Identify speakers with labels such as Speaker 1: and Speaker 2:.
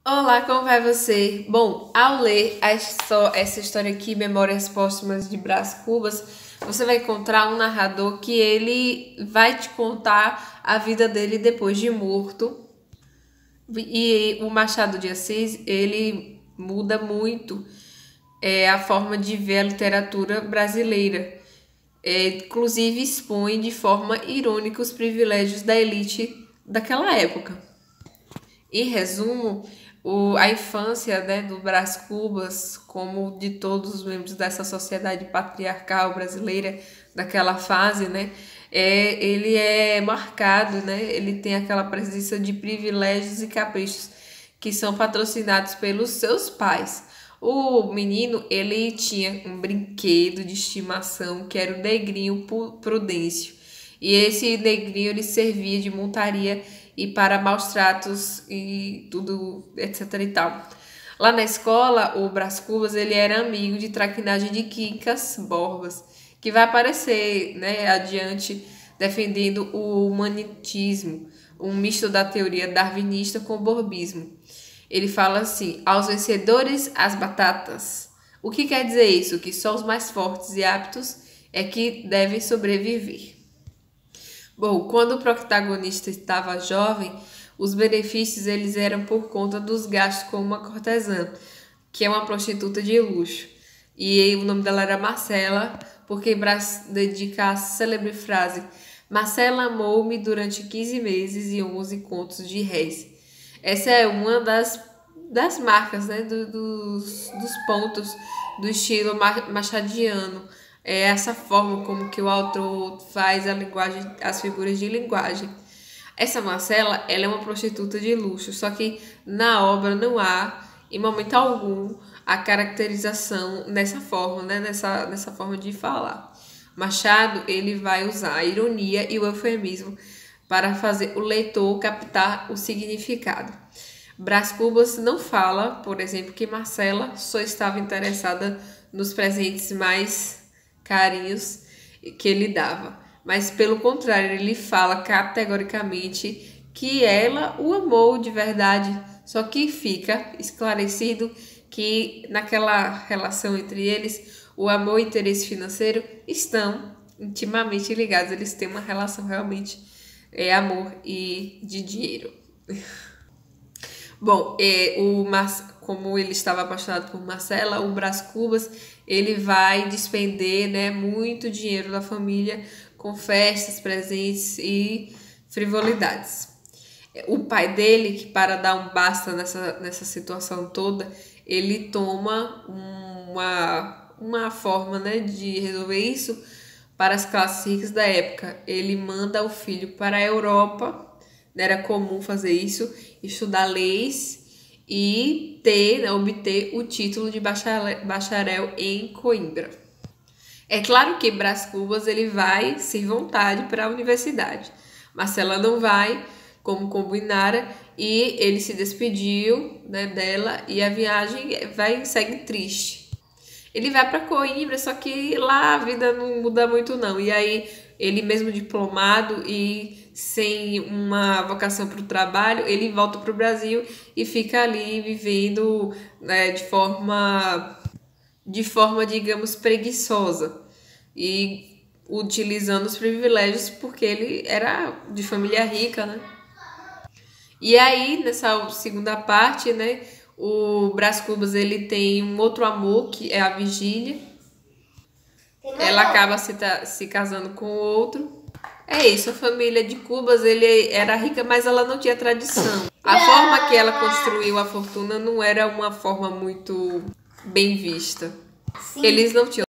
Speaker 1: Olá, como vai você? Bom, ao ler essa história aqui, Memórias Póstumas de Brás Cubas, você vai encontrar um narrador que ele vai te contar a vida dele depois de morto. E o Machado de Assis, ele muda muito a forma de ver a literatura brasileira. Inclusive expõe de forma irônica os privilégios da elite daquela época. Em resumo, a infância, né, do Brás Cubas, como de todos os membros dessa sociedade patriarcal brasileira daquela fase, né, ele é marcado, né, ele tem aquela presença de privilégios e caprichos que são patrocinados pelos seus pais. O menino, ele tinha um brinquedo de estimação que era o negrinho Prudêncio. E esse negrinho ele servia de montaria e para maus tratos e tudo, etc e tal. Lá na escola, o Brás Cubas ele era amigo de traquinagem de Quincas Borbas, que vai aparecer, né, adiante defendendo o humanitismo, um misto da teoria darwinista com o borbismo. Ele fala assim: aos vencedores as batatas. O que quer dizer isso? Que só os mais fortes e aptos é que devem sobreviver. Bom, quando o protagonista estava jovem, os benefícios eles eram por conta dos gastos com uma cortesã, que é uma prostituta de luxo. E o nome dela era Marcela, porque Brás dedica a célebre frase: Marcela amou-me durante 15 meses e 11 contos de réis. Essa é uma das marcas, né, dos pontos do estilo machadiano. É essa forma como que o autor faz a linguagem, as figuras de linguagem. Essa Marcela, ela é uma prostituta de luxo, só que na obra não há, em momento algum, a caracterização nessa forma, né, nessa forma de falar. Machado, ele vai usar a ironia e o eufemismo para fazer o leitor captar o significado. Brás Cubas não fala, por exemplo, que Marcela só estava interessada nos presentes mais carinhos que ele dava, mas pelo contrário, ele fala categoricamente que ela o amou de verdade, só que fica esclarecido que naquela relação entre eles, o amor e o interesse financeiro estão intimamente ligados, eles têm uma relação realmente amor e de dinheiro. Bom, como ele estava apaixonado por Marcela, o Brás Cubas ele vai despender, né, muito dinheiro da família com festas, presentes e frivolidades. O pai dele, que para dar um basta nessa situação toda, ele toma uma forma, né, de resolver isso para as classes ricas da época. Ele manda o filho para a Europa, era comum fazer isso, estudar leis e obter o título de bacharel em Coimbra. É claro que Brás Cubas ele vai sem vontade para a universidade. Marcela não vai, como combinara, e ele se despediu, né, dela e a viagem segue triste. Ele vai para Coimbra, só que lá a vida não muda muito não. E aí ele mesmo diplomado e sem uma vocação para o trabalho, ele volta para o Brasil e fica ali vivendo, né, de forma, digamos, preguiçosa e utilizando os privilégios porque ele era de família rica, né? E aí, nessa segunda parte, né, o Brás Cubas ele tem um outro amor, que é a Virgínia. Ela acaba se casando com o outro. É isso, a família de Cubas ele era rica, mas ela não tinha tradição. A forma que ela construiu a fortuna não era uma forma muito bem vista. Eles não tinham